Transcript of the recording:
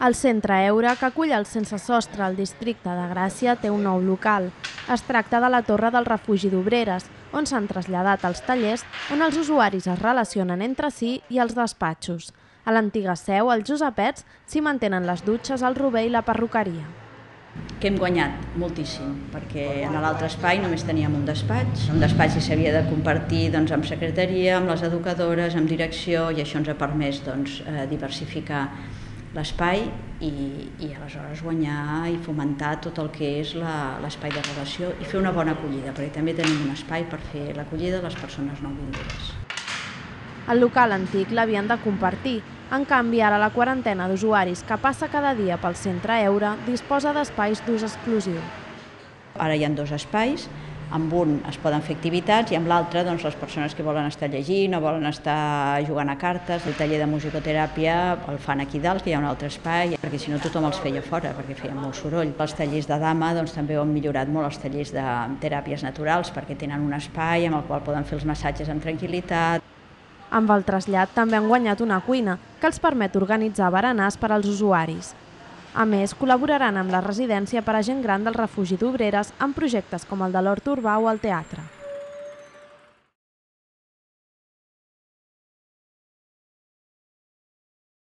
El Centre Eure, que acull el Sense Sostre al districte de Gràcia, té un nou local. Es tracta de la Torre del Refugi d'Obreres, on s'han traslladat els tallers on els usuaris es relacionen entre si i els despatxos. A l'antiga seu, els Josepets, s'hi mantenen les dutxes, el rober i la perruqueria. Que hem guanyat moltíssim, perquè en l'altre espai només teníem un despatx i s'havia de compartir amb secretaria, amb les educadores, amb direcció, i això ens ha permès diversificar l'espai i aleshores guanyar i fomentar tot el que és l'espai de relació i fer una bona acollida, perquè també tenim un espai per fer l'acollida de les persones nouvingudes. El local antic l'havien de compartir. En canvi, ara la quarantena d'usuaris que passa cada dia pel Centre Eure disposa d'espais d'ús exclusiu. Ara hi ha dos espais, amb un es poden fer activitats i amb l'altre les persones que volen estar llegint o volen estar jugant a cartes. El taller de musicoteràpia el fan aquí dalt, que hi ha un altre espai, perquè si no tothom els feia fora, perquè feien molt soroll. Els tallers de dama també ho han millorat molt, els tallers de teràpies naturals, perquè tenen un espai amb el qual poden fer els massatges amb tranquil·litat. Amb el trasllat també han guanyat una cuina, que els permet organitzar berenars per als usuaris. A més, col·laboraran amb la residència per a gent gran del Refugi d'Obreres en projectes com el de l'Hort Urbà o el teatre.